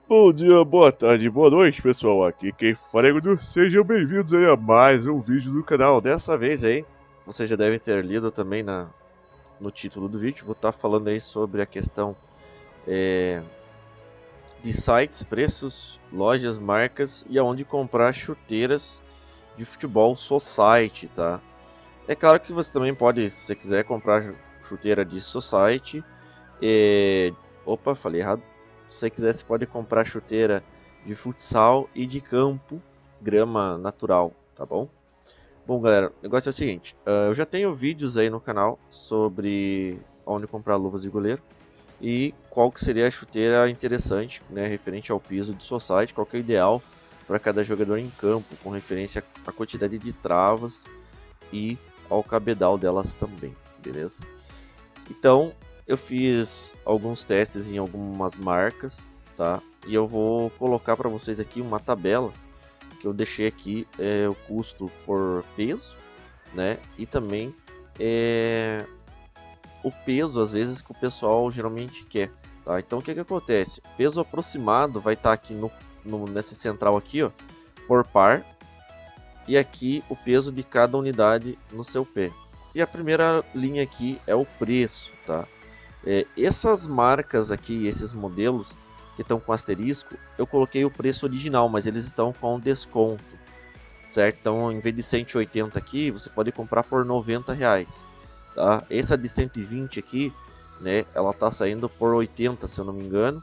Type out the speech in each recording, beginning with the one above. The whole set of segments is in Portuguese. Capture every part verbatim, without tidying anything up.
Bom dia, boa tarde, boa noite, pessoal. Aqui quem fala é Gudu. Sejam bem-vindos aí a mais um vídeo do canal. Dessa vez aí, vocês já devem ter lido também na, no título do vídeo. Vou estar falando aí sobre a questão é, de sites, preços, lojas, marcas e aonde comprar chuteiras de futebol Society, tá? É claro que você também pode, se você quiser comprar chuteira de Society, é... opa, falei errado. Se você quiser, você pode comprar chuteira de futsal e de campo, grama natural, tá bom? Bom, galera, o negócio é o seguinte, uh, eu já tenho vídeos aí no canal sobre onde comprar luvas de goleiro e qual que seria a chuteira interessante, né, referente ao piso de society, qual que é o ideal para cada jogador em campo, com referência à quantidade de travas e ao cabedal delas também, beleza? Então, eu fiz alguns testes em algumas marcas, tá? E eu vou colocar para vocês aqui uma tabela que eu deixei aqui, é, o custo por peso, né? E também é, o peso, às vezes, que o pessoal geralmente quer, tá? Então, o que que acontece? O peso aproximado vai estar tá aqui no, no, nessa central aqui, ó, por par. E aqui o peso de cada unidade no seu pé. E a primeira linha aqui é o preço, tá? É, essas marcas aqui, esses modelos que estão com asterisco, eu coloquei o preço original, mas eles estão com desconto, certo? Então, em vez de cento e oitenta aqui, você pode comprar por noventa reais, tá? Essa de cento e vinte aqui, né? Ela tá saindo por oitenta, se eu não me engano,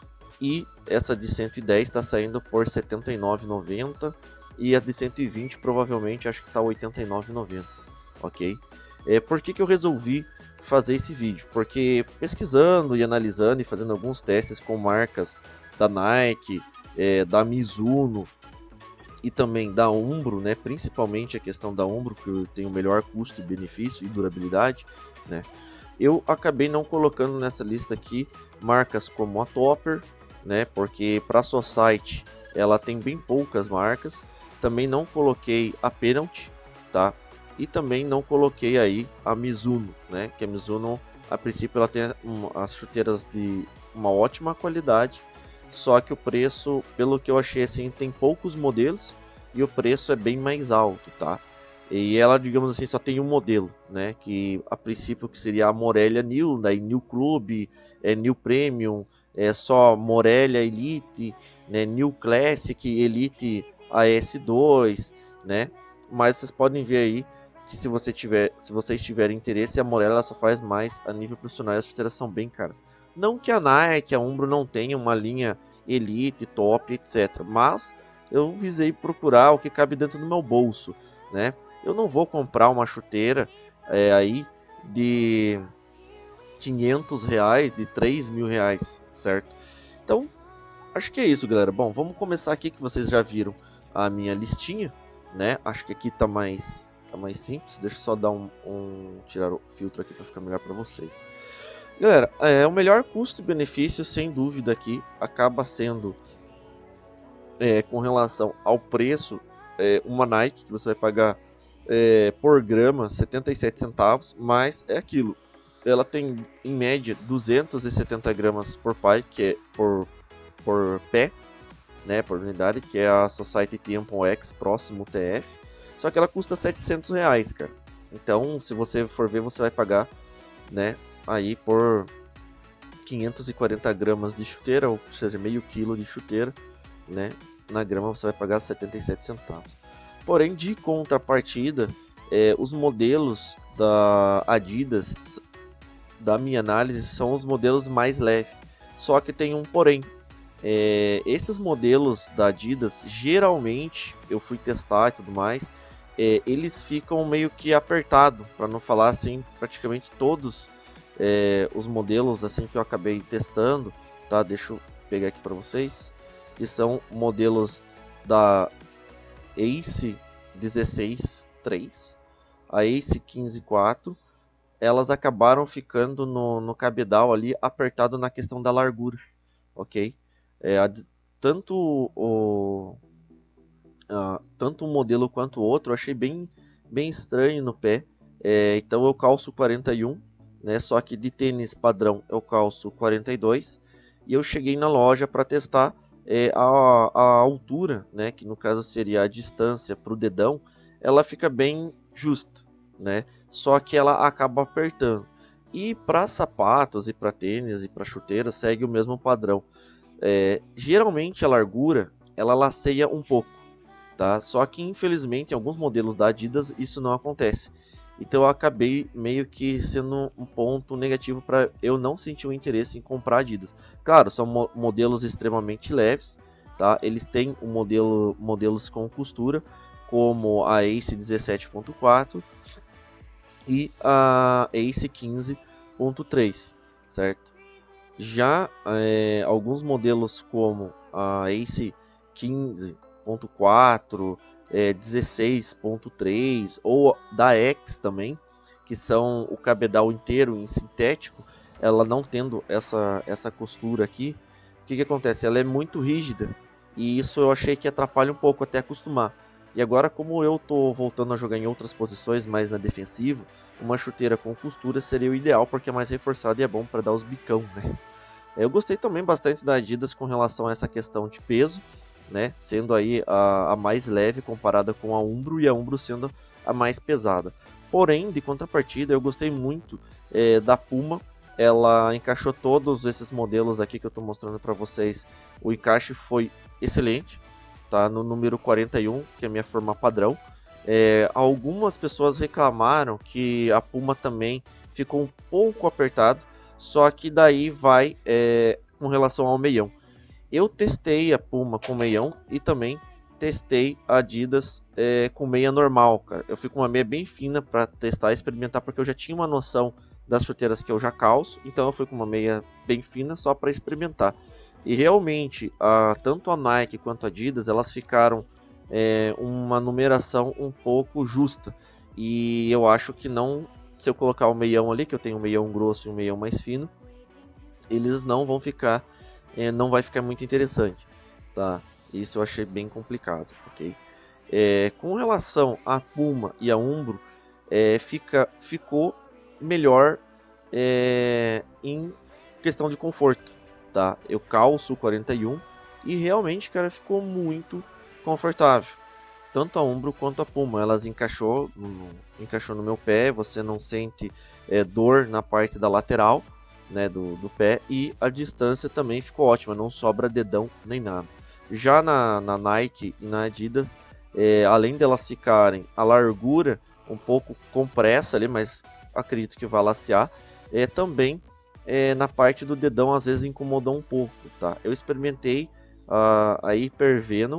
e essa de cento e dez está saindo por setenta e nove reais e noventa centavos. E a de cento e vinte provavelmente acho que está oitenta e nove reais e noventa centavos, ok? É, por que que eu resolvi fazer esse vídeo? Porque pesquisando e analisando e fazendo alguns testes com marcas da Nike, é, da Mizuno e também da Umbro, né? Principalmente a questão da Umbro, que tem o melhor custo-benefício e durabilidade, né? Eu acabei não colocando nessa lista aqui marcas como a Topper, né? Porque para a Society ela tem bem poucas marcas. Também não coloquei a Penalty, tá? E também não coloquei aí a Mizuno, né? Que a Mizuno, a princípio, ela tem um, as chuteiras de uma ótima qualidade, só que o preço, pelo que eu achei assim, tem poucos modelos e o preço é bem mais alto, tá? E ela, digamos assim, só tem um modelo, né? Que a princípio que seria a Morelia New, daí New Club, é New Premium, é só Morelia Elite, né? New Classic, Elite A S dois, né? Mas vocês podem ver aí que se você tiver, se vocês tiverem interesse, a Morelia só faz mais a nível profissional, as chuteiras são bem caras. Não que a Nike, a Umbro não tenha uma linha Elite, Top, etcétera. Mas eu visei procurar o que cabe dentro do meu bolso, né? Eu não vou comprar uma chuteira é, aí de quinhentos reais, de três mil reais, certo? Então, acho que é isso, galera. Bom, vamos começar aqui que vocês já viram a minha listinha, né? Acho que aqui tá mais, tá mais simples. Deixa eu só dar um, um tirar o filtro aqui para ficar melhor para vocês. Galera, é, o melhor custo-benefício, sem dúvida aqui, acaba sendo é, com relação ao preço, é, uma Nike que você vai pagar é, por grama setenta e sete centavos, mas é aquilo, ela tem em média duzentos e setenta gramas por pai, que é por, por pé, né, por unidade, que é a Society Tampon X Próximo T F, só que ela custa setecentos reais, cara. Então, se você for ver, você vai pagar, né, aí por quinhentos e quarenta gramas de chuteira, ou seja, meio quilo de chuteira, né, na grama você vai pagar setenta e sete centavos. Porém, de contrapartida, é, os modelos da Adidas, da minha análise, são os modelos mais leves. Só que tem um porém. É, esses modelos da Adidas, geralmente, eu fui testar e tudo mais, é, eles ficam meio que apertados, para não falar assim, praticamente todos é, os modelos assim que eu acabei testando, tá? Deixa eu pegar aqui para vocês. Que são modelos da Ace dezesseis três, a Ace quinze quatro, elas acabaram ficando no, no cabedal ali apertado na questão da largura, ok? É, a, tanto o uh, tanto um modelo quanto o outro eu achei bem, bem estranho no pé, é, então eu calço quarenta e um, né? Só que de tênis padrão eu calço quarenta e dois, e eu cheguei na loja para testar. é, a, a altura, né, que no caso seria a distância para o dedão, ela fica bem justa, né? Só que ela acaba apertando. E para sapatos e para tênis e para chuteiras segue o mesmo padrão. É, geralmente a largura ela laceia um pouco, tá? Só que infelizmente em alguns modelos da Adidas isso não acontece. Então eu acabei meio que sendo um ponto negativo para eu não sentir o interesse em comprar Adidas. Claro, são mo modelos extremamente leves, tá? Eles têm um modelo, modelos com costura, como a Ace dezessete ponto quatro e a Ace quinze ponto três, certo? Já é, alguns modelos como a Ace quinze ponto quatro, é, dezesseis ponto três ou da X também, que são o cabedal inteiro em sintético, ela não tendo essa, essa costura aqui, o que, que acontece? Ela é muito rígida e isso eu achei que atrapalha um pouco até acostumar. E agora, como eu tô voltando a jogar em outras posições, mais na defensiva, uma chuteira com costura seria o ideal, porque é mais reforçada e é bom para dar os bicão, né? Eu gostei também bastante da Adidas com relação a essa questão de peso, né? Sendo aí a, a mais leve comparada com a Umbro e a Umbro sendo a mais pesada. Porém, de contrapartida, eu gostei muito é, da Puma. Ela encaixou todos esses modelos aqui que eu estou mostrando para vocês. O encaixe foi excelente. Tá no número quarenta e um, que é a minha forma padrão. É, algumas pessoas reclamaram que a Puma também ficou um pouco apertado, só que daí vai é, com relação ao meião. Eu testei a Puma com meião e também testei a Adidas é, com meia normal, cara. Eu fui com uma meia bem fina para testar e experimentar, porque eu já tinha uma noção das chuteiras que eu já calço, então eu fui com uma meia bem fina só para experimentar. E realmente, a, tanto a Nike quanto a Adidas, elas ficaram é, uma numeração um pouco justa. E eu acho que não, se eu colocar o meião ali, que eu tenho um meião grosso e um meião mais fino, eles não vão ficar, é, não vai ficar muito interessante, tá? Isso eu achei bem complicado, ok? É, com relação a Puma e a Umbro, é, fica, ficou melhor é, em questão de conforto. Tá? Eu calço o quarenta e um e realmente, cara, ficou muito confortável. Tanto a Umbro quanto a Puma, elas encaixou no, encaixou no meu pé, você não sente é, dor na parte da lateral, né, do, do pé, e a distância também ficou ótima, não sobra dedão nem nada. Já na, na Nike e na Adidas, é, além delas ficarem a largura um pouco compressa ali, mas acredito que vai lacear, é, também É, na parte do dedão às vezes incomodou um pouco, tá? Eu experimentei uh, a Hyper Venom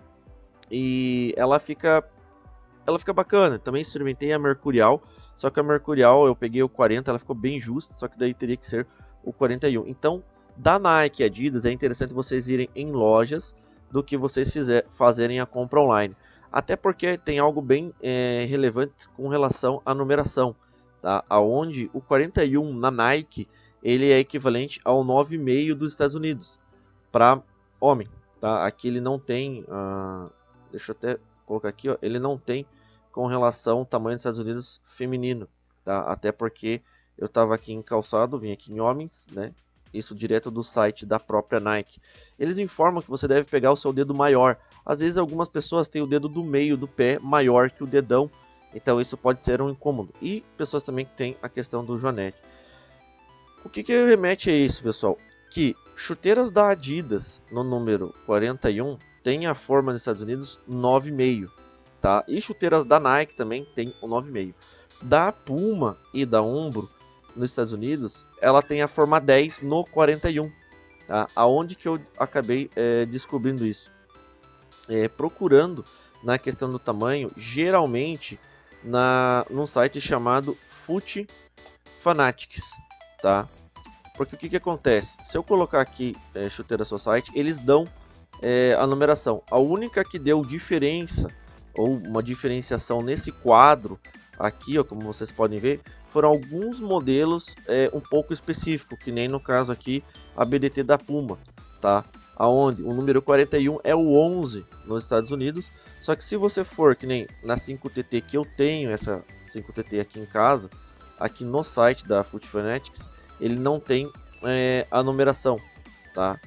e ela fica, ela fica bacana. Também experimentei a Mercurial, só que a Mercurial eu peguei o quarenta, ela ficou bem justa, só que daí teria que ser o quarenta e um. Então, da Nike e Adidas é interessante vocês irem em lojas do que vocês fizer, fazerem a compra online. Até porque tem algo bem é, relevante com relação à numeração, tá? Aonde o quarenta e um na Nike ele é equivalente ao nove vírgula cinco dos Estados Unidos para homem, tá? Aqui ele não tem, uh, deixa eu até colocar aqui, ó, ele não tem com relação ao tamanho dos Estados Unidos feminino, tá? Até porque eu estava aqui em calçado, vim aqui em homens, né? Isso direto do site da própria Nike. Eles informam que você deve pegar o seu dedo maior. Às vezes algumas pessoas têm o dedo do meio do pé maior que o dedão, então isso pode ser um incômodo. E pessoas também que têm a questão do joanete. O que, que remete a isso, pessoal? Que chuteiras da Adidas no número quarenta e um tem a forma nos Estados Unidos nove vírgula cinco, tá? E chuteiras da Nike também tem o nove vírgula cinco. Da Puma e da Umbro nos Estados Unidos, ela tem a forma dez no quarenta e um, tá? Aonde que eu acabei é, descobrindo isso? É, procurando na questão do tamanho, geralmente na num site chamado Foot Fanatics. Tá? Porque o que, que acontece? Se eu colocar aqui é, Chuteira Society, eles dão é, a numeração. A única que deu diferença, ou uma diferenciação nesse quadro aqui, ó, como vocês podem ver, foram alguns modelos é, um pouco específicos, que nem no caso aqui a B D T da Puma, tá? Aonde o número quarenta e um é o onze nos Estados Unidos, só que se você for que nem na cinco T T, que eu tenho essa cinco T T aqui em casa, aqui no site da Foot Fanatics, ele não tem é, a numeração, tá?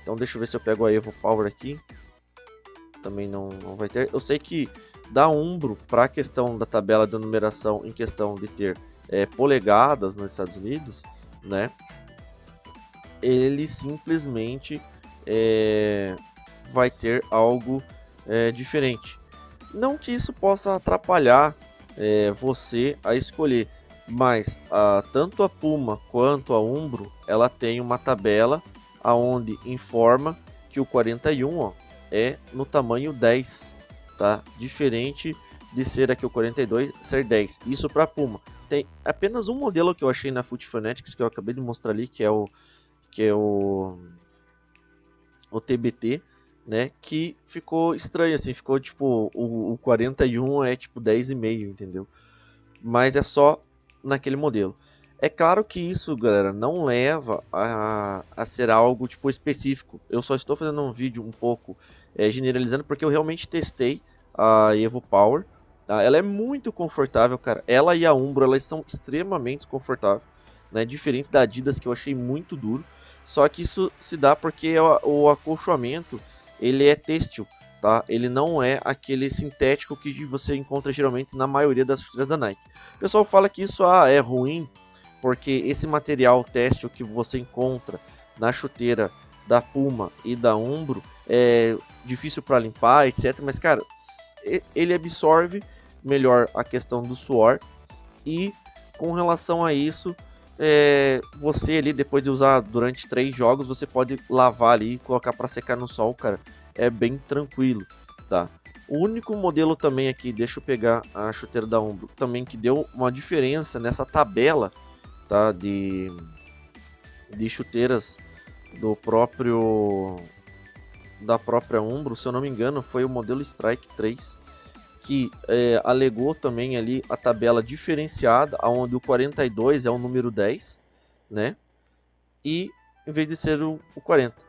Então deixa eu ver se eu pego a Evo Power aqui. Também não, não vai ter. Eu sei que da Umbro, para a questão da tabela de numeração, em questão de ter é, polegadas nos Estados Unidos, né? Ele simplesmente é, vai ter algo é, diferente. Não que isso possa atrapalhar é, você a escolher, mas a, tanto a Puma quanto a Umbro, ela tem uma tabela aonde informa que o quarenta e um, ó, é no tamanho dez, tá? Diferente de ser aqui o quarenta e dois ser dez. Isso para Puma. Tem apenas um modelo que eu achei na Foot Fanatics que eu acabei de mostrar ali, que é o que é o o T B T, né? Que ficou estranho assim, ficou tipo o, o quarenta e um é tipo dez e meio, entendeu? Mas é só naquele modelo. É claro que isso, galera, não leva a, a ser algo tipo específico. Eu só estou fazendo um vídeo um pouco é, generalizando porque eu realmente testei a Evo Power. Tá? Ela é muito confortável, cara. Ela e a Umbro, elas são extremamente confortáveis, né? Diferente da Adidas, que eu achei muito duro. Só que isso se dá porque o, o acolchoamento ele é têxtil, tá? Ele não é aquele sintético que você encontra geralmente na maioria das chuteiras da Nike. O pessoal fala que isso ah, é ruim, porque esse material têxtil que você encontra na chuteira da Puma e da Umbro é difícil para limpar, etcétera. Mas, cara, ele absorve melhor a questão do suor. E com relação a isso, é, você ali, depois de usar durante três jogos, você pode lavar ali e colocar para secar no sol, cara. É bem tranquilo, tá? O único modelo também aqui, deixa eu pegar a chuteira da Umbro, também que deu uma diferença nessa tabela, tá, de, de chuteiras do próprio da própria Umbro, se eu não me engano, foi o modelo Strike três, que é, alegou também ali a tabela diferenciada, onde o quarenta e dois é o número dez, né? E em vez de ser o, o quarenta.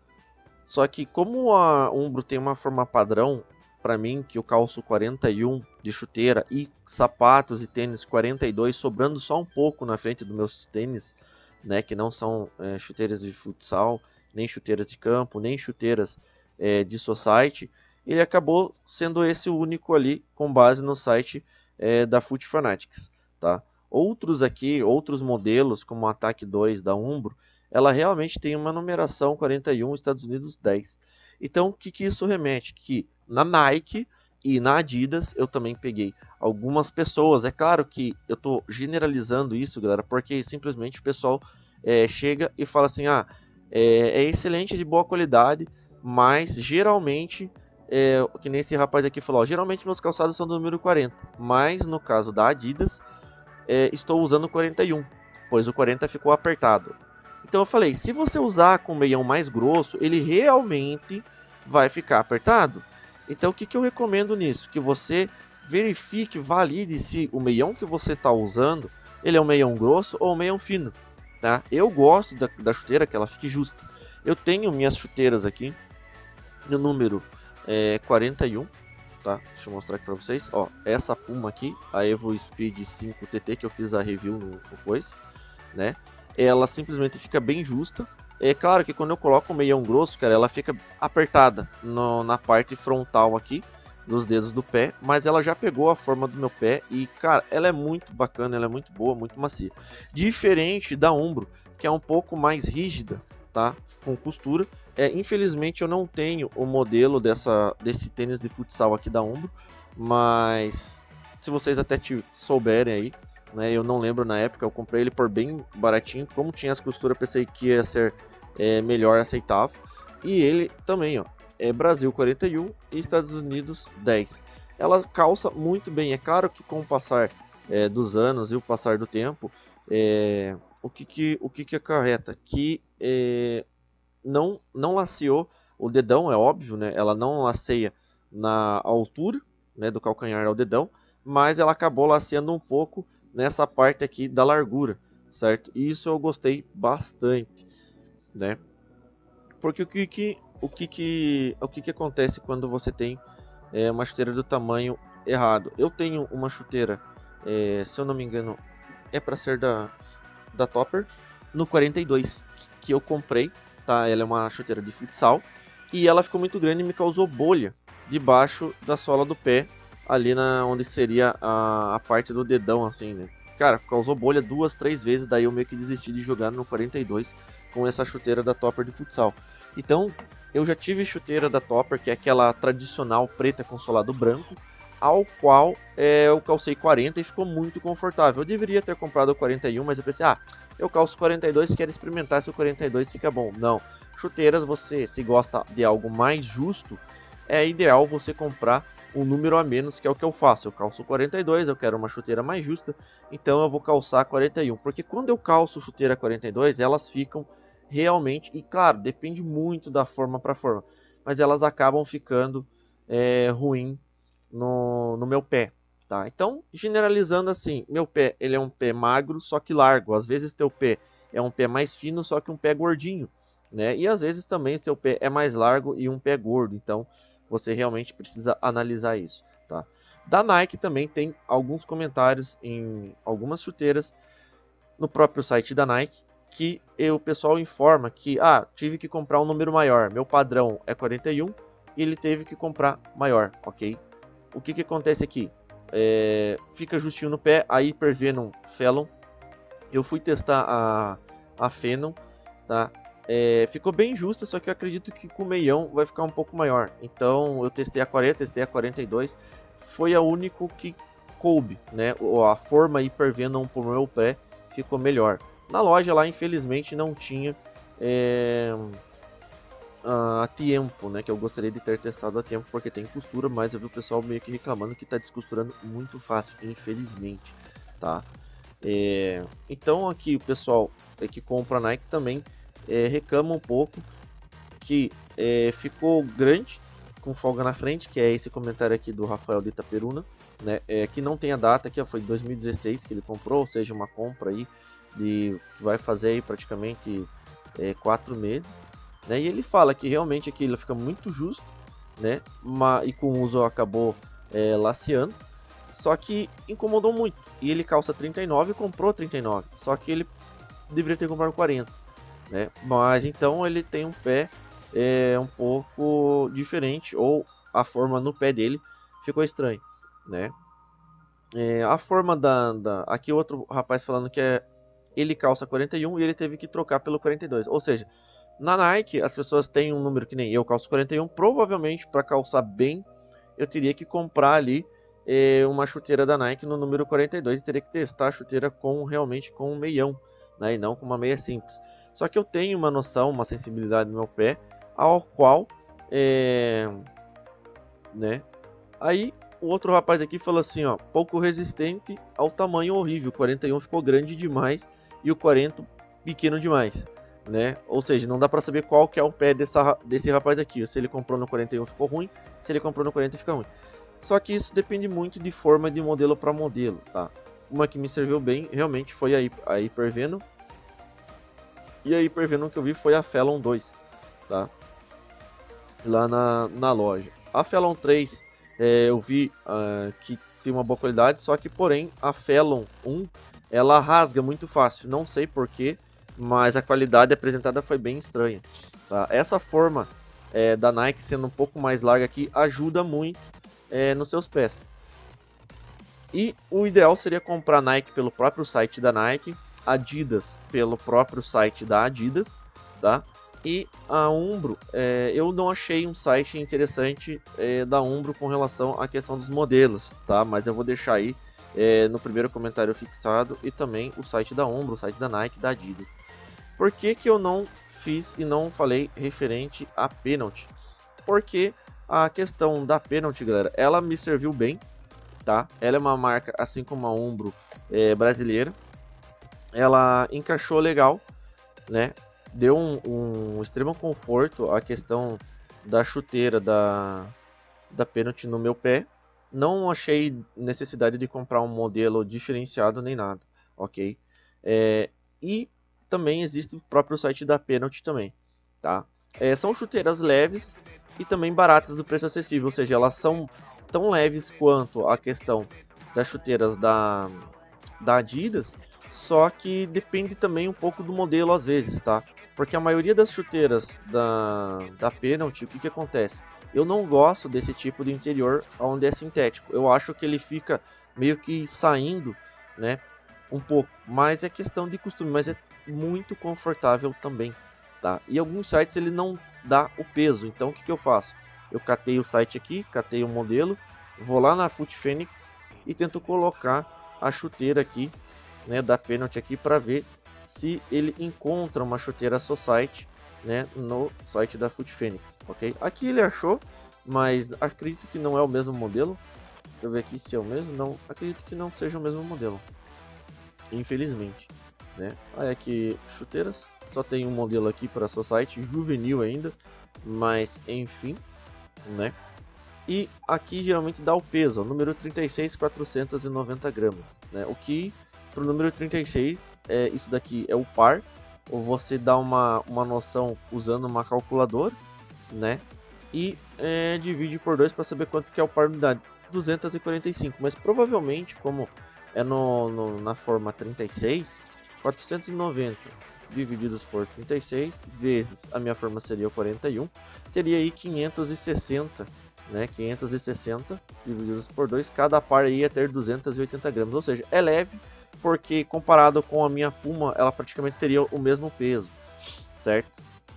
Só que como a Umbro tem uma forma padrão, para mim, que eu calço quarenta e um de chuteira e sapatos e tênis quarenta e dois, sobrando só um pouco na frente dos meus tênis, né, que não são é, chuteiras de futsal, nem chuteiras de campo, nem chuteiras é, de society, ele acabou sendo esse o único ali com base no site é, da Foot Fanatics, tá? Outros aqui, outros modelos, como o Attack dois da Umbro, ela realmente tem uma numeração quarenta e um, Estados Unidos dez. Então, o que, que isso remete? Que na Nike e na Adidas eu também peguei algumas pessoas. É claro que eu estou generalizando isso, galera, porque simplesmente o pessoal é, chega e fala assim: ah, é, é excelente, de boa qualidade, mas geralmente, é, que nem esse rapaz aqui falou, ó, geralmente meus calçados são do número quarenta, mas no caso da Adidas, é, estou usando o quarenta e um, pois o quarenta ficou apertado. Então eu falei, se você usar com o meião mais grosso, ele realmente vai ficar apertado. Então o que, que eu recomendo nisso? Que você verifique, valide se o meião que você está usando, ele é um meião grosso ou um meião fino. Tá? Eu gosto da, da chuteira que ela fique justa. Eu tenho minhas chuteiras aqui, no número é, quarenta e um. Tá? Deixa eu mostrar aqui para vocês. Ó, essa Puma aqui, a Evo Speed cinco T T, que eu fiz a review no, depois, né? Ela simplesmente fica bem justa. É claro que quando eu coloco o meião grosso, cara, ela fica apertada no, na parte frontal aqui dos dedos do pé, mas ela já pegou a forma do meu pé e, cara, ela é muito bacana, ela é muito boa, muito macia. Diferente da Umbro, que é um pouco mais rígida, tá? Com costura. É, infelizmente eu não tenho o modelo dessa, desse tênis de futsal aqui da Umbro, mas se vocês até te souberem aí, né, eu não lembro na época, eu comprei ele por bem baratinho, como tinha as costuras, pensei que ia ser é, melhor aceitável. E ele também, ó, é Brasil quarenta e um e Estados Unidos dez. Ela calça muito bem. É claro que com o passar é, dos anos e o passar do tempo, é, o que que o que que acarreta? Que é, não não laceou o dedão, é óbvio, né? Ela não laceia na altura, né, do calcanhar ao dedão, mas ela acabou laceando um pouco nessa parte aqui da largura, certo? E isso eu gostei bastante, né? Porque o que que o que que o que que acontece quando você tem é, uma chuteira do tamanho errado? Eu tenho uma chuteira, é, se eu não me engano, é para ser da da Topper no quarenta e dois que eu comprei, tá? Ela é uma chuteira de futsal e ela ficou muito grande e me causou bolha debaixo da sola do pé, ali na onde seria a, a parte do dedão, assim, né? Cara, causou bolha duas, três vezes, daí eu meio que desisti de jogar no quarenta e dois com essa chuteira da Topper de futsal. Então, eu já tive chuteira da Topper, que é aquela tradicional preta com solado branco, ao qual é, eu calcei quarenta e ficou muito confortável. Eu deveria ter comprado o quarenta e um, mas eu pensei, ah, eu calço quarenta e dois, quero experimentar se o quarenta e dois fica bom. Não, chuteiras, você, se gosta de algo mais justo, é ideal você comprar um número a menos, que é o que eu faço. Eu calço quarenta e dois, eu quero uma chuteira mais justa, então eu vou calçar quarenta e um. Porque quando eu calço chuteira quarenta e dois, elas ficam realmente, e claro, depende muito da forma para forma, mas elas acabam ficando é, ruim no, no meu pé, tá? Então, generalizando assim, meu pé ele é um pé magro, só que largo. Às vezes teu pé é um pé mais fino, só que um pé gordinho, né? E às vezes também seu pé é mais largo e um pé gordo. Então, você realmente precisa analisar isso, tá? Da Nike também tem alguns comentários em algumas chuteiras no próprio site da Nike que o pessoal informa que, ah, tive que comprar um número maior, meu padrão é quarenta e um e ele teve que comprar maior, ok? O que que acontece aqui? É, fica justinho no pé, a Hyper Venom Felon, eu fui testar a, a Phenom, tá? É, ficou bem justa, só que eu acredito que com o meião vai ficar um pouco maior. Então eu testei a quarenta, testei a quarenta e dois, foi a única que coube, né? A forma Hyper Venom pro meu pé ficou melhor. Na loja lá, infelizmente, não tinha é, a tempo, né? Que eu gostaria de ter testado a tempo, porque tem costura, mas eu vi o pessoal meio que reclamando que está descosturando muito fácil, infelizmente, tá? É, então aqui o pessoal que compra Nike também é, reclama um pouco que é, ficou grande com folga na frente, que é esse comentário aqui do Rafael de Itaperuna, né? É, que não tem a data aqui, ó, foi dois mil e dezesseis que ele comprou, ou seja, uma compra aí de vai fazer aí praticamente é, quatro meses, né? E ele fala que realmente aqui ele fica muito justo, né? Mas, e com o uso acabou é, laceando. Só que incomodou muito. E ele calça trinta e nove e comprou trinta e nove. Só que ele deveria ter comprado quarenta, né? Mas então ele tem um pé é, um pouco diferente. Ou a forma no pé dele ficou estranha, né? É, a forma da, da... Aqui outro rapaz falando que é... ele calça quarenta e um e ele teve que trocar pelo quarenta e dois. Ou seja, na Nike as pessoas têm um número que nem eu calço quarenta e um. Provavelmente para calçar bem eu teria que comprar ali é, uma chuteira da Nike no número quarenta e dois e teria que testar a chuteira com realmente com um meião, né, e não com uma meia simples. Só que eu tenho uma noção, uma sensibilidade no meu pé, ao qual, é, né, aí o outro rapaz aqui falou assim, ó, pouco resistente ao tamanho horrível, o quarenta e um ficou grande demais e o quarenta pequeno demais, né? Ou seja, não dá para saber qual que é o pé dessa, desse rapaz aqui. Se ele comprou no quarenta e um ficou ruim, se ele comprou no quarenta fica ruim. Só que isso depende muito de forma de modelo para modelo, tá? Uma que me serviu bem realmente foi a, a Hyper Venom. E a Hyper Venom que eu vi foi a Felon dois, tá? Lá na, na loja. A Felon três é, eu vi uh, que tem uma boa qualidade, só que porém a Felon um ela rasga muito fácil. Não sei porquê, mas a qualidade apresentada foi bem estranha, tá? Essa forma é, da Nike sendo um pouco mais larga aqui ajuda muito é, nos seus pés. E o ideal seria comprar Nike pelo próprio site da Nike, Adidas pelo próprio site da Adidas, tá? E a Umbro, é, eu não achei um site interessante é, da Umbro com relação à questão dos modelos, tá? Mas eu vou deixar aí é, no primeiro comentário fixado e também o site da Umbro, o site da Nike, da Adidas. Por que que eu não fiz e não falei referente a Penalty? Porque a questão da Penalty, galera, ela me serviu bem, tá? Ela é uma marca, assim como a Umbro, é, brasileira. Ela encaixou legal, né? Deu um, um extremo conforto a questão da chuteira da, da Penalty no meu pé. Não achei necessidade de comprar um modelo diferenciado nem nada, ok? É, e também existe o próprio site da Penalty também, tá? É, são chuteiras leves e também baratas do preço acessível, ou seja, elas são tão leves quanto a questão das chuteiras da, da Adidas, só que depende também um pouco do modelo às vezes, tá? Porque a maioria das chuteiras da, da Penalty, o que, que acontece? Eu não gosto desse tipo de interior onde é sintético. Eu acho que ele fica meio que saindo, né, um pouco. Mas é questão de costume, mas é muito confortável também, tá? E alguns sites ele não dá o peso. Então o que, que eu faço? Eu catei o site aqui, catei o modelo, vou lá na Foot Phoenix e tento colocar a chuteira aqui, né, da Penalty aqui para ver se ele encontra uma chuteira Society, né, no site da Foot Phoenix, ok? Aqui ele achou, mas acredito que não é o mesmo modelo. Deixa eu ver aqui se é o mesmo. Não, acredito que não seja o mesmo modelo, infelizmente, né? Aí aqui chuteiras, só tem um modelo aqui para Society, juvenil ainda, mas enfim, né? E aqui geralmente dá o peso, ó, número trinta e seis, quatrocentos e noventa gramas, né? O que para o número trinta e seis, é, isso daqui é o par, ou você dá uma, uma noção usando uma calculadora, né? E é, divide por dois para saber quanto que é o par unidade, duzentos e quarenta e cinco, mas provavelmente como é no, no, na forma trinta e seis, quatrocentos e noventa divididos por trinta e seis, vezes a minha forma seria quarenta e um, teria aí quinhentos e sessenta, né? quinhentos e sessenta divididos por dois, cada par ia ter duzentos e oitenta gramas, ou seja, é leve, porque comparado com a minha Puma, ela praticamente teria o mesmo peso, certo?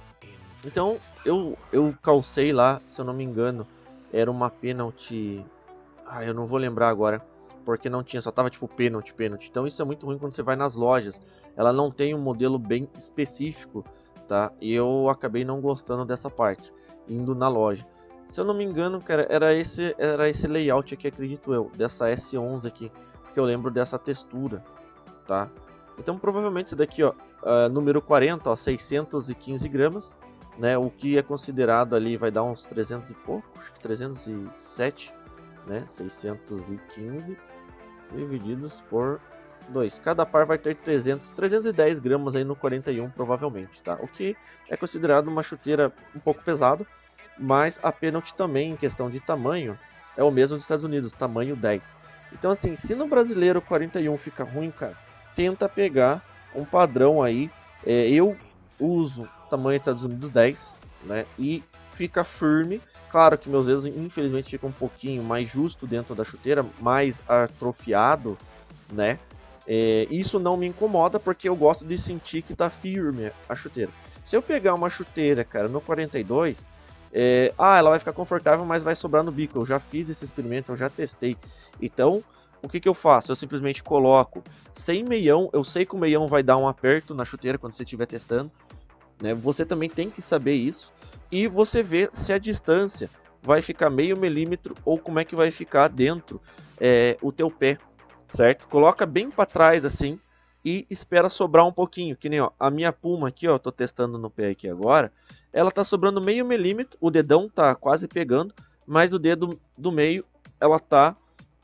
Então, eu, eu calcei lá, se eu não me engano, era uma Penalty, ah, eu não vou lembrar agora, porque não tinha, só tava tipo Penalty, Penalty. Então isso é muito ruim quando você vai nas lojas, ela não tem um modelo bem específico, tá? E eu acabei não gostando dessa parte, indo na loja. Se eu não me engano, cara, era esse, era esse layout aqui, acredito eu, dessa S onze aqui, porque eu lembro dessa textura, tá? Então provavelmente isso daqui, ó, uh, número quarenta, ó, seiscentos e quinze gramas, né? O que é considerado ali vai dar uns trezentos e pouco, acho que trezentos e sete, né? seiscentos e quinze divididos por dois. Cada par vai ter trezentos, trezentos e dez gramas aí no quarenta e um provavelmente, tá? O que é considerado uma chuteira um pouco pesada, mas a Penalty também em questão de tamanho é o mesmo dos Estados Unidos, tamanho dez. Então assim, se no brasileiro quarenta e um fica ruim, cara, tenta pegar um padrão aí. É, eu uso tamanho Estados Unidos dez, né? E fica firme. Claro que meus dedos infelizmente ficam um pouquinho mais justo dentro da chuteira, mais atrofiado, né? É, isso não me incomoda porque eu gosto de sentir que tá firme a chuteira. Se eu pegar uma chuteira, cara, no quarenta e dois, é, ah, ela vai ficar confortável, mas vai sobrar no bico. Eu já fiz esse experimento, eu já testei. Então, o que que eu faço? Eu simplesmente coloco sem meião. Eu sei que o meião vai dar um aperto na chuteira quando você estiver testando, né? Você também tem que saber isso. E você vê se a distância vai ficar meio milímetro ou como é que vai ficar dentro é, o teu pé, certo? Coloca bem para trás assim e espera sobrar um pouquinho, que nem ó, a minha Puma aqui, ó, tô testando no pé aqui agora, ela tá sobrando meio milímetro, o dedão tá quase pegando, mas o dedo do meio ela tá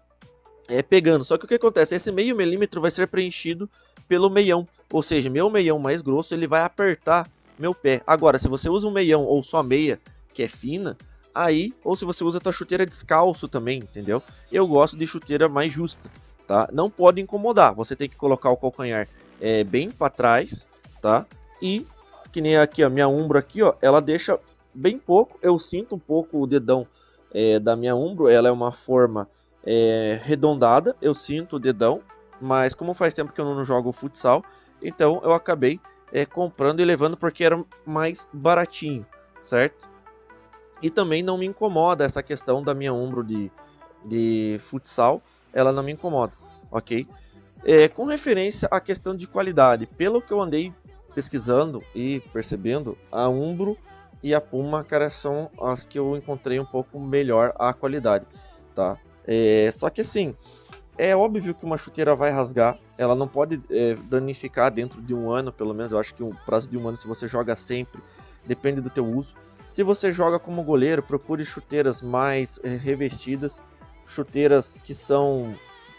é, pegando. Só que o que acontece? Esse meio milímetro vai ser preenchido pelo meião, ou seja, meu meião mais grosso ele vai apertar meu pé. Agora, se você usa um meião ou só meia que é fina, aí, ou se você usa a tua chuteira descalço também, entendeu? Eu gosto de chuteira mais justa, tá? Não pode incomodar, você tem que colocar o calcanhar é, bem para trás, tá? E que nem aqui a minha umbro aqui, ó, ela deixa bem pouco, eu sinto um pouco o dedão é, da minha umbro, ela é uma forma é, arredondada, eu sinto o dedão, mas como faz tempo que eu não jogo futsal, então eu acabei é, comprando e levando porque era mais baratinho, certo? E também não me incomoda essa questão da minha ombro de, de futsal, ela não me incomoda, ok? É, com referência à questão de qualidade, pelo que eu andei pesquisando e percebendo, a Umbro e a Puma, cara, são as que eu encontrei um pouco melhor a qualidade, tá? É, só que assim, é óbvio que uma chuteira vai rasgar, ela não pode é, danificar dentro de um ano, pelo menos eu acho que o prazo de um ano, se você joga sempre, depende do teu uso. Se você joga como goleiro, procure chuteiras mais é, revestidas, chuteiras que são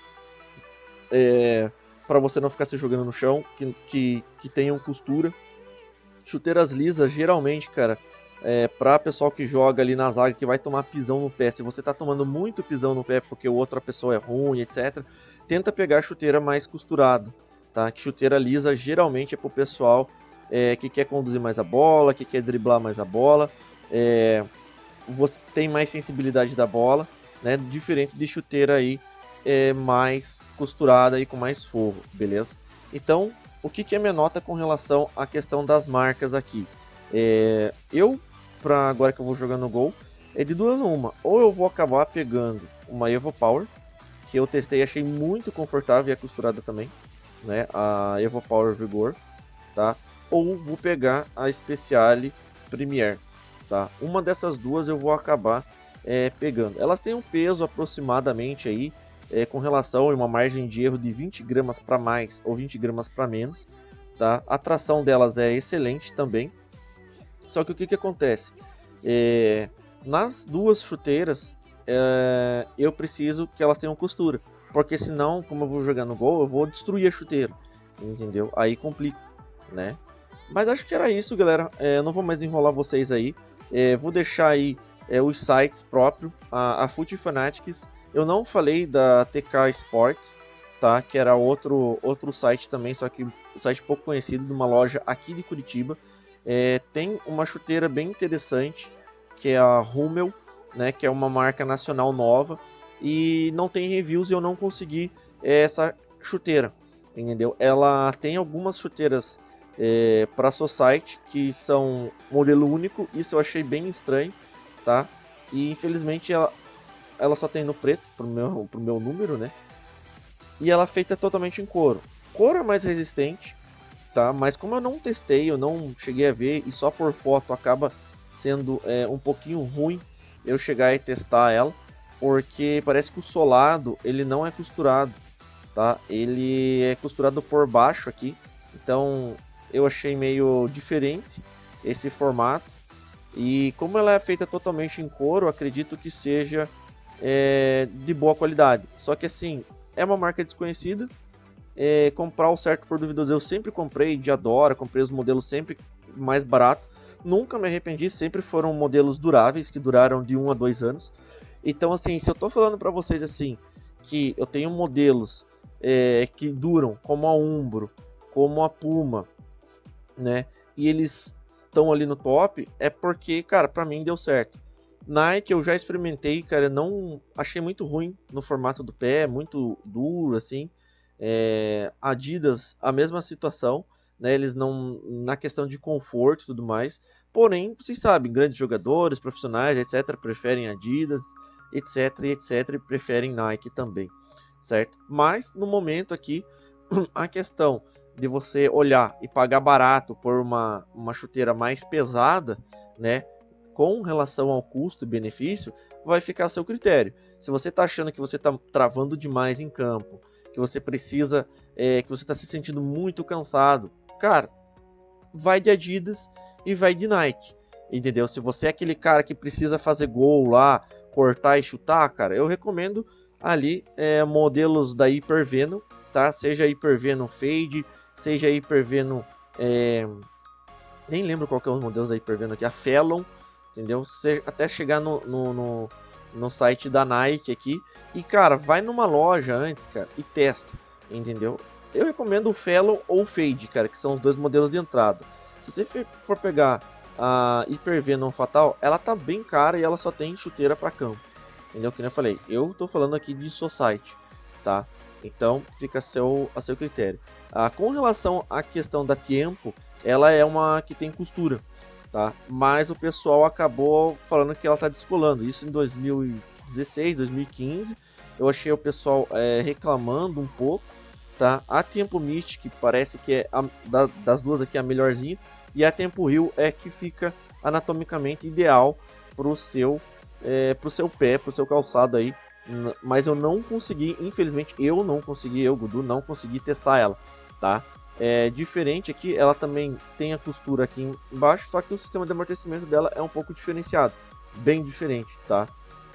é, para você não ficar se jogando no chão, que, que, que tenham costura. Chuteiras lisas, geralmente, cara, é, para pessoal que joga ali na zaga, que vai tomar pisão no pé, se você tá tomando muito pisão no pé porque outra pessoa é ruim, etcétera, tenta pegar chuteira mais costurada, tá? Que chuteira lisa geralmente é pro pessoal é, que quer conduzir mais a bola, que quer driblar mais a bola, é, você tem mais sensibilidade da bola, né, diferente de chuteira aí é, mais costurada e com mais forro, beleza? Então, o que, que é minha nota com relação à questão das marcas aqui? É, eu, para agora que eu vou jogar no Gol, é de duas uma, ou eu vou acabar pegando uma EvoPower, que eu testei e achei muito confortável e é costurada também, né, a EvoPower Vigor, tá? Ou vou pegar a Speciale Premier, tá? Uma dessas duas eu vou acabar é, pegando. Elas têm um peso aproximadamente aí, é, com relação a uma margem de erro de vinte gramas para mais ou vinte gramas para menos, tá? A tração delas é excelente também. Só que o que, que acontece? É, nas duas chuteiras, é, eu preciso que elas tenham costura, porque senão, como eu vou jogar no Gol, eu vou destruir a chuteira, entendeu? Aí complica, né? Mas acho que era isso, galera. É, não vou mais enrolar vocês aí. É, vou deixar aí é, os sites próprios, a, a Foot Fanatics. Eu não falei da T K Sports, tá? Que era outro, outro site também, só que um site pouco conhecido, de uma loja aqui de Curitiba. É, tem uma chuteira bem interessante, que é a Hummel, né? Que é uma marca nacional nova. E não tem reviews e eu não consegui é, essa chuteira, entendeu? Ela tem algumas chuteiras É, para Society que são modelo único, isso eu achei bem estranho, tá? E infelizmente ela, ela só tem no preto pro meu, pro meu número, né? E ela é feita totalmente em couro. Couro é mais resistente, tá? Mas como eu não testei, eu não cheguei a ver e só por foto acaba sendo é, um pouquinho ruim eu chegar e testar ela, porque parece que o solado ele não é costurado, tá? Ele é costurado por baixo aqui, então eu achei meio diferente esse formato. E como ela é feita totalmente em couro, acredito que seja é, de boa qualidade. Só que assim, é uma marca desconhecida. É, comprar o certo por duvidoso, eu sempre comprei de Adora, comprei os modelos sempre mais barato. Nunca me arrependi, sempre foram modelos duráveis, que duraram de um a dois anos. Então assim, se eu tô falando para vocês assim, que eu tenho modelos é, que duram, como a Umbro, como a Puma, né? E eles estão ali no top, é porque, cara, pra mim deu certo. Nike eu já experimentei, cara, não achei muito ruim no formato do pé, muito duro assim. É, Adidas, a mesma situação, né? Eles não, na questão de conforto e tudo mais. Porém, vocês sabem, grandes jogadores, profissionais, etc, preferem Adidas, etc, etc, e preferem Nike também, certo? Mas no momento aqui, a questão de você olhar e pagar barato por uma, uma chuteira mais pesada, né, com relação ao custo e benefício, vai ficar a seu critério. Se você está achando que você está travando demais em campo, que você precisa, é, que você está se sentindo muito cansado, cara, vai de Adidas e vai de Nike, entendeu? Se você é aquele cara que precisa fazer gol lá, cortar e chutar, cara, eu recomendo ali é, modelos da Hypervenom, tá? Seja Hypervenom Fade, seja Hypervenom, é... nem lembro qual que é os modelos da Hypervenom aqui, a Felon, entendeu? Se... até chegar no, no, no, no site da Nike aqui, e cara, vai numa loja antes, cara, e testa, entendeu? Eu recomendo o Felon ou o Fade, cara, que são os dois modelos de entrada. Se você for pegar a Hypervenom Fatal, ela tá bem cara e ela só tem chuteira para campo, entendeu? Que nem eu falei, eu tô falando aqui de Society, tá? Então fica a seu, a seu critério. Ah, com relação à questão da Tiempo, ela é uma que tem costura, tá? Mas o pessoal acabou falando que ela está descolando. Isso em dois mil e dezesseis, dois mil e quinze. Eu achei o pessoal é, reclamando um pouco, tá? A Tiempo Mystic parece que é a, da, das duas aqui a melhorzinha, e a Tiempo Rio é que fica anatomicamente ideal para o seu, é, pro seu pé, para o seu calçado aí. Mas eu não consegui, infelizmente eu não consegui, eu, Gudu, não consegui testar ela, tá? É diferente aqui, ela também tem a costura aqui embaixo, só que o sistema de amortecimento dela é um pouco diferenciado, bem diferente, tá?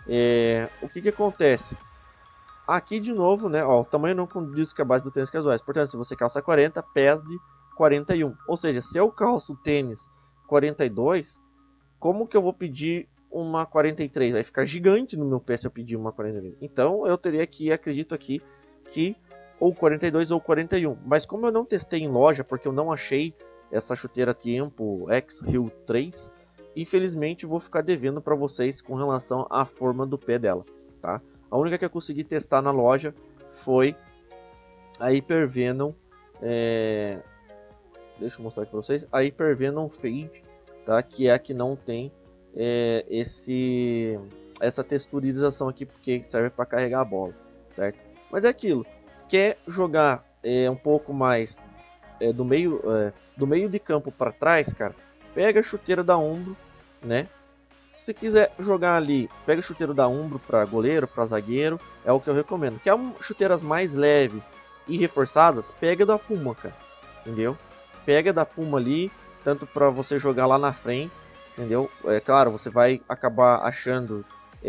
É, o que que acontece? Aqui de novo, né, ó, o tamanho não condiz com a base do tênis casuais, portanto, se você calça quarenta, pesa quarenta e um, ou seja, se eu calço tênis quarenta e dois, como que eu vou pedir uma quarenta e três? Vai ficar gigante no meu pé se eu pedir uma quarenta e três. Então eu teria que, acredito aqui, que ou quarenta e dois ou quarenta e um. Mas como eu não testei em loja, porque eu não achei essa chuteira Tiempo X-Hill três. Infelizmente vou ficar devendo para vocês com relação à forma do pé dela, tá? A única que eu consegui testar na loja foi a Hypervenom, é... deixa eu mostrar aqui para vocês, a Hypervenom Fade, tá? Que é a que não tem é, esse essa texturização aqui, porque serve para carregar a bola, certo? Mas é aquilo, quer jogar é, um pouco mais é, do meio é, do meio de campo para trás, cara, pega a chuteira da Umbro, né? Se quiser jogar ali, pega a chuteira da Umbro para goleiro, para zagueiro, é o que eu recomendo. Quer chuteiras mais leves e reforçadas, pega da Puma, cara, entendeu? Pega da Puma ali, tanto para você jogar lá na frente, entendeu? É claro, você vai acabar achando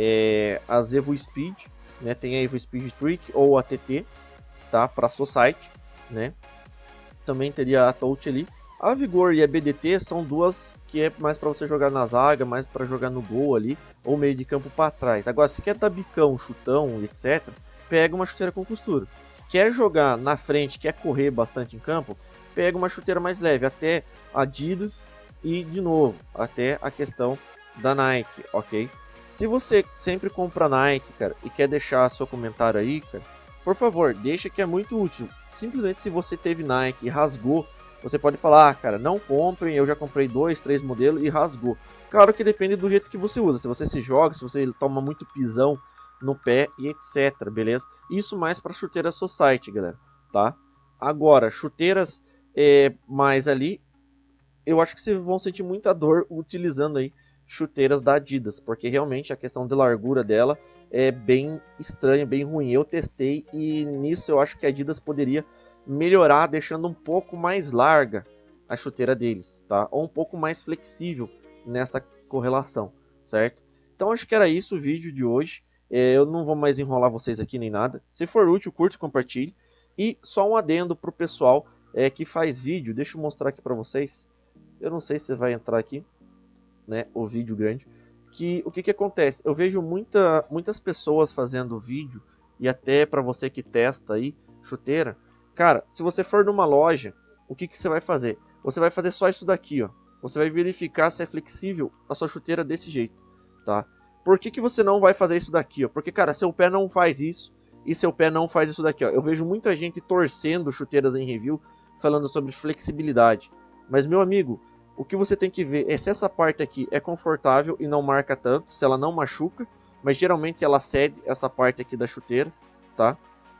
é, as Evo Speed, né? Tem a Evo Speed Trick ou a T T, tá? Para Society, né? Também teria a Touch ali. A Vigor e a B D T são duas que é mais para você jogar na zaga, mais para jogar no gol ali, ou meio de campo para trás. Agora, se quer dar bicão, chutão, etcétera, pega uma chuteira com costura. Quer jogar na frente, quer correr bastante em campo, pega uma chuteira mais leve, até Adidas e, de novo, até a questão da Nike, ok? Se você sempre compra Nike, cara, e quer deixar seu comentário aí, cara, por favor, deixa que é muito útil. Simplesmente se você teve Nike e rasgou, você pode falar, ah, cara, não comprem, eu já comprei dois, três modelos e rasgou. Claro que depende do jeito que você usa, se você se joga, se você toma muito pisão no pé e etcétera, beleza? Isso mais para chuteiras Society, galera, tá? Agora, chuteiras é, mais ali, eu acho que vocês vão sentir muita dor utilizando aí chuteiras da Adidas, porque realmente a questão de largura dela é bem estranha, bem ruim. Eu testei e nisso eu acho que a Adidas poderia melhorar, deixando um pouco mais larga a chuteira deles, tá? Ou um pouco mais flexível nessa correlação, certo? Então acho que era isso o vídeo de hoje. É, eu não vou mais enrolar vocês aqui nem nada. Se for útil, curte e compartilhe. E só um adendo para o pessoal é, que faz vídeo. Deixa eu mostrar aqui para vocês. Eu não sei se vai entrar aqui, né, o vídeo grande. Que o que, que acontece? Eu vejo muita, muitas pessoas fazendo vídeo, e até para você que testa aí chuteira. Cara, se você for numa loja, o que, que você vai fazer? Você vai fazer só isso daqui, ó. Você vai verificar se é flexível a sua chuteira desse jeito, tá? Por que, que você não vai fazer isso daqui, ó? Porque, cara, seu pé não faz isso e seu pé não faz isso daqui, ó. Eu vejo muita gente torcendo chuteiras em review, falando sobre flexibilidade. Mas, meu amigo, o que você tem que ver é se essa parte aqui é confortável e não marca tanto, se ela não machuca, mas geralmente ela cede essa parte aqui da chuteira, tá?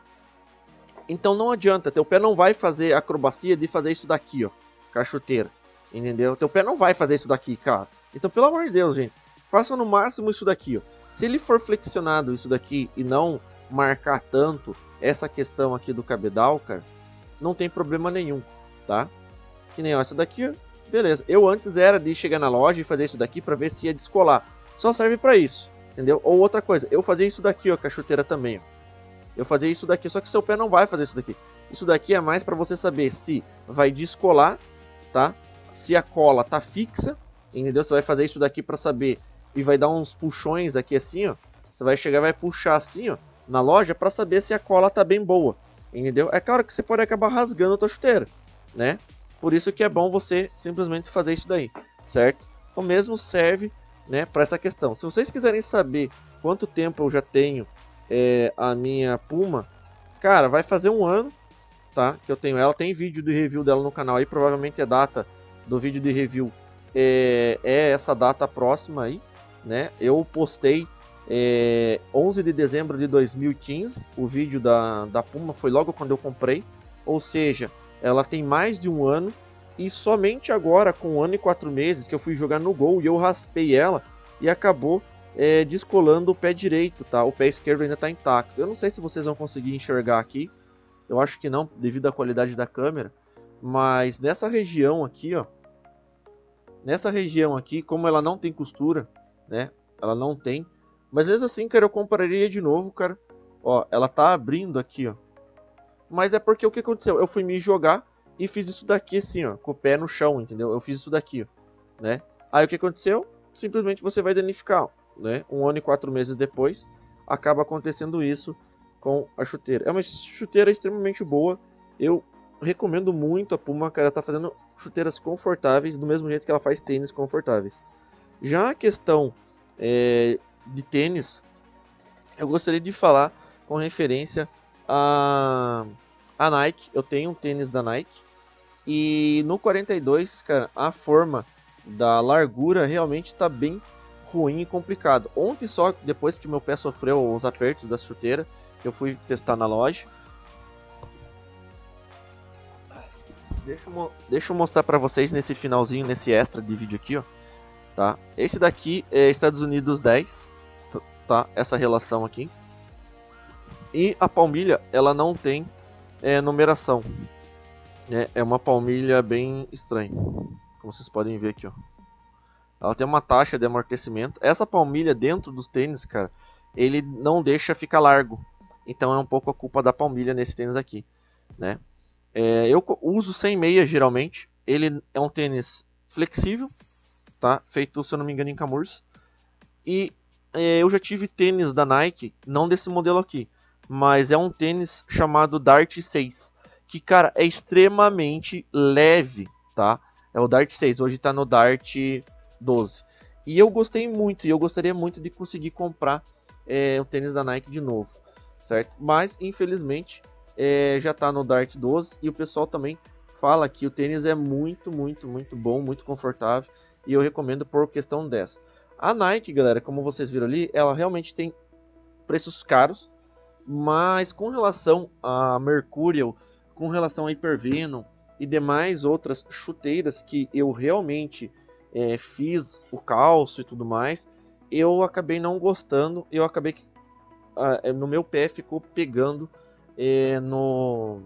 Então não adianta, teu pé não vai fazer a acrobacia de fazer isso daqui, ó, com a chuteira, entendeu? Teu pé não vai fazer isso daqui, cara. Então, pelo amor de Deus, gente, faça no máximo isso daqui, ó. Se ele for flexionado isso daqui e não marcar tanto essa questão aqui do cabedal, cara, não tem problema nenhum, tá? Que nem ó, essa daqui, ó, beleza. Eu antes era de chegar na loja e fazer isso daqui para ver se ia descolar. Só serve para isso, entendeu? Ou outra coisa, eu fazia isso daqui, ó, com a chuteira também, ó. Eu fazia isso daqui, só que seu pé não vai fazer isso daqui. Isso daqui é mais para você saber se vai descolar, tá? Se a cola tá fixa, entendeu? Você vai fazer isso daqui para saber e vai dar uns puxões aqui assim, ó. Você vai chegar e vai puxar assim, ó, na loja para saber se a cola tá bem boa, entendeu? É claro que você pode acabar rasgando a tua chuteira, né? Por isso que é bom você simplesmente fazer isso daí, certo? O mesmo serve, né, para essa questão. Se vocês quiserem saber quanto tempo eu já tenho É, a minha Puma, cara, vai fazer um ano, tá? Que eu tenho ela. Tem vídeo de review dela no canal aí. Provavelmente a data do vídeo de review é, é essa data próxima aí, né? Eu postei é, onze de dezembro de dois mil e quinze. O vídeo da, da Puma foi logo quando eu comprei. Ou seja, ela tem mais de um ano. E somente agora, com um ano e quatro meses, que eu fui jogar no Gol e eu raspei ela e acabou É, descolando o pé direito, tá? O pé esquerdo ainda está intacto. Eu não sei se vocês vão conseguir enxergar aqui. Eu acho que não, devido à qualidade da câmera. Mas nessa região aqui, ó. Nessa região aqui, como ela não tem costura, né? Ela não tem. Mas mesmo assim, cara, eu compraria de novo, cara. Ó, ela tá abrindo aqui, ó. Mas é porque o que aconteceu? Eu fui me jogar e fiz isso daqui assim, ó. Com o pé no chão, entendeu? Eu fiz isso daqui, ó. Né? Aí o que aconteceu? Simplesmente você vai danificar, ó. Né? Um ano e quatro meses depois, acaba acontecendo isso com a chuteira. É uma chuteira extremamente boa. Eu recomendo muito a Puma, cara, tá fazendo chuteiras confortáveis, do mesmo jeito que ela faz tênis confortáveis. Já a questão é, de tênis, eu gostaria de falar com referência a, a Nike. Eu tenho um tênis da Nike e no quarenta e dois, cara, a forma da largura realmente está bem ruim e complicado. Ontem só, depois que meu pé sofreu os apertos da chuteira, eu fui testar na loja. Deixa eu, deixa eu mostrar para vocês nesse finalzinho, nesse extra de vídeo aqui, ó. Tá? Esse daqui é Estados Unidos dez, tá? Essa relação aqui. E a palmilha, ela não tem é, numeração. Né? É uma palmilha bem estranha, como vocês podem ver aqui, ó. Ela tem uma taxa de amortecimento. Essa palmilha dentro dos tênis, cara, ele não deixa ficar largo. Então é um pouco a culpa da palmilha nesse tênis aqui, né? É, eu uso sem meia geralmente. Ele é um tênis flexível, tá? Feito, se eu não me engano, em camurça. E é, eu já tive tênis da Nike, não desse modelo aqui, mas é um tênis chamado Dart seis, que, cara, é extremamente leve, tá? É o Dart seis, hoje tá no Dart doze. E eu gostei muito, e eu gostaria muito de conseguir comprar é, o tênis da Nike de novo, certo? Mas, infelizmente, é, já tá no Dart doze, e o pessoal também fala que o tênis é muito, muito, muito bom, muito confortável, e eu recomendo por questão dessa. A Nike, galera, como vocês viram ali, ela realmente tem preços caros, mas com relação a Mercurial, com relação a Hypervenom e demais outras chuteiras que eu realmente é, fiz o calço e tudo mais, eu acabei não gostando, eu acabei que uh, no meu pé ficou pegando é, no,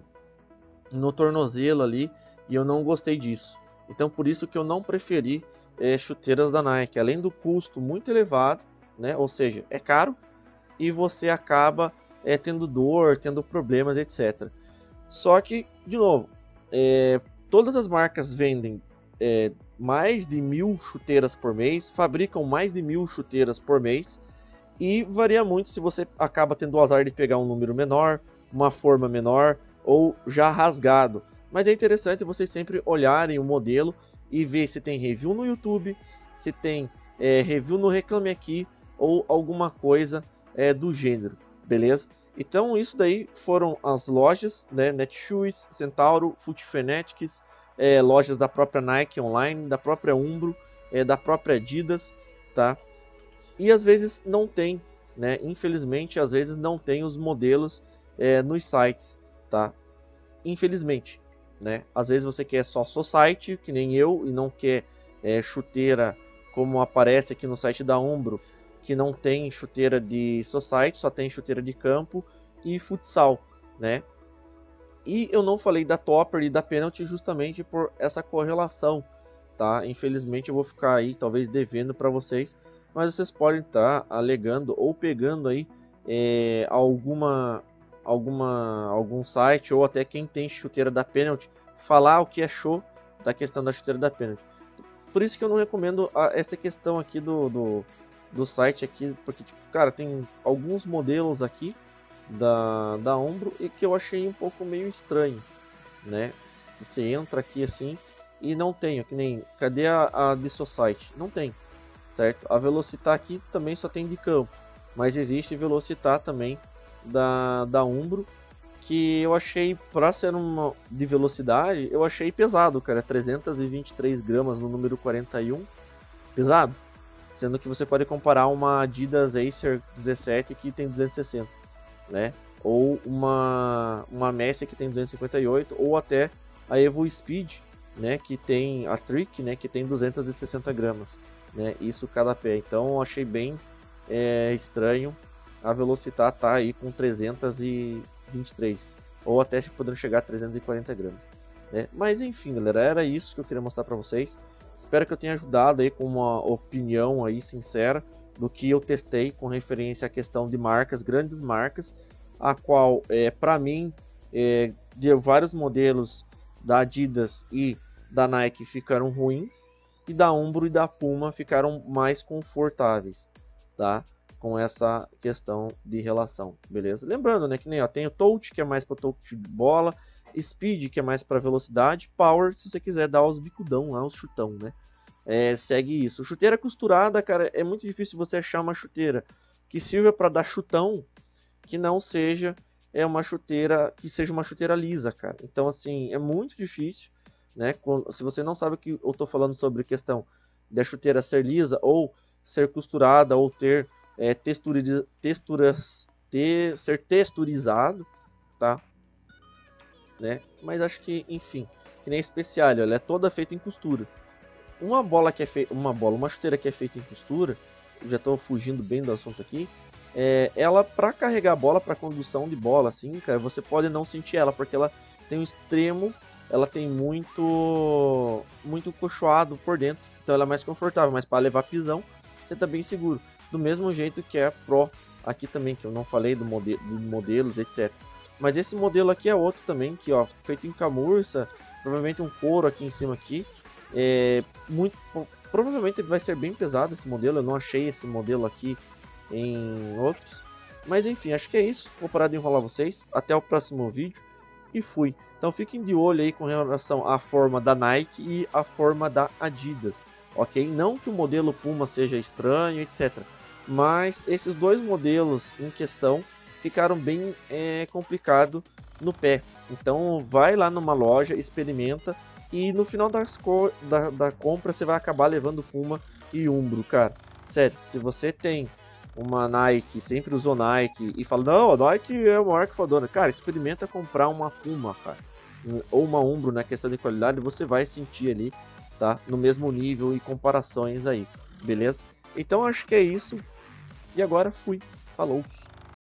no tornozelo ali, e eu não gostei disso. Então por isso que eu não preferi é, chuteiras da Nike, além do custo muito elevado, né? Ou seja, é caro e você acaba é, tendo dor, tendo problemas, etcétera. Só que, de novo, é, todas as marcas vendem é, mais de mil chuteiras por mês, fabricam mais de mil chuteiras por mês, e varia muito se você acaba tendo o azar de pegar um número menor, uma forma menor ou já rasgado. Mas é interessante vocês sempre olharem o modelo e ver se tem review no YouTube, se tem é, review no Reclame Aqui ou alguma coisa é, do gênero, beleza? Então isso daí foram as lojas, né? Netshoes, Centauro, Foot Fanatics, é, lojas da própria Nike online, da própria Umbro, é, da própria Adidas, tá? E às vezes não tem, né? Infelizmente, às vezes não tem os modelos é, nos sites, tá? Infelizmente, né? Às vezes você quer só Society, que nem eu, e não quer é, chuteira como aparece aqui no site da Umbro, que não tem chuteira de Society, só tem chuteira de campo e futsal, né? E eu não falei da Topper e da Penalty justamente por essa correlação, tá? Infelizmente eu vou ficar aí talvez devendo para vocês, mas vocês podem estar alegando ou pegando aí é, alguma alguma algum site ou até quem tem chuteira da Penalty falar o que achou da questão da chuteira da Penalty. Por isso que eu não recomendo a, essa questão aqui do, do do site aqui, porque tipo, cara, tem alguns modelos aqui da, da Umbro e que eu achei um pouco meio estranho, né? Você entra aqui assim e não tem, que nem, cadê a, a de Society? Não tem, certo? A Velocitar aqui também só tem de campo, mas existe Velocitar também da, da Umbro, que eu achei, para ser uma de velocidade, eu achei pesado, cara, trezentos e vinte e três gramas no número quarenta e um, pesado. Sendo que você pode comparar uma Adidas Acer dezessete que tem duzentos e sessenta, né? Ou uma, uma Messi que tem duzentos e cinquenta e oito, ou até a Evo Speed, né? Que tem a Trick, né? Que tem duzentos e sessenta gramas, né? Isso cada pé. Então eu achei bem é, estranho a Velocitar tá aí com trezentos e vinte e três, ou até podendo chegar a trezentos e quarenta gramas, né? Mas enfim, galera, era isso que eu queria mostrar para vocês. Espero que eu tenha ajudado aí com uma opinião aí sincera do que eu testei com referência à questão de marcas, grandes marcas, a qual é, para mim é, de vários modelos da Adidas e da Nike ficaram ruins, e da Umbro e da Puma ficaram mais confortáveis, tá? Com essa questão de relação, beleza? Lembrando, né, que nem ó, tem o touch, que é mais para touch de bola, Speed, que é mais para velocidade, Power, se você quiser dar os bicudão lá, os chutão, né? É, segue isso. Chuteira costurada, cara, é muito difícil você achar uma chuteira que sirva para dar chutão, que não seja é uma chuteira que seja uma chuteira lisa, cara. Então, assim, é muito difícil, né? Se você não sabe o que eu tô falando sobre questão da chuteira ser lisa ou ser costurada ou ter é, textura, texturas, ter, ser texturizado, tá? Né? Mas acho que, enfim, que nem especial, ela é toda feita em costura. Uma bola que é feita, uma bola, uma chuteira que é feita em costura, já estou fugindo bem do assunto aqui. É, ela para carregar a bola, para condução de bola, assim, cara, você pode não sentir ela porque ela tem um extremo, ela tem muito, muito cochoado por dentro, então ela é mais confortável, mas para levar pisão, você tá bem seguro. Do mesmo jeito que é a Pro aqui também, que eu não falei do modelo, de modelos, etcétera. Mas esse modelo aqui é outro também, que ó, feito em camurça, provavelmente um couro aqui em cima aqui. É muito, provavelmente vai ser bem pesado esse modelo, eu não achei esse modelo aqui em outros. Mas enfim, acho que é isso, vou parar de enrolar vocês, até o próximo vídeo e fui. Então fiquem de olho aí com relação à forma da Nike e a forma da Adidas, ok? Não que o modelo Puma seja estranho, etcétera. Mas esses dois modelos em questão ficaram bem é, complicado no pé. Então vai lá numa loja, experimenta e no final das da, da compra você vai acabar levando Puma e Umbro, cara. Sério, se você tem uma Nike, sempre usou Nike e fala, não, a Nike é uma marca fodona. Cara, experimenta comprar uma Puma, cara. Ou uma Umbro na questão de qualidade, você vai sentir ali, tá? No mesmo nível e comparações aí, beleza? Então acho que é isso. E agora fui. Falou!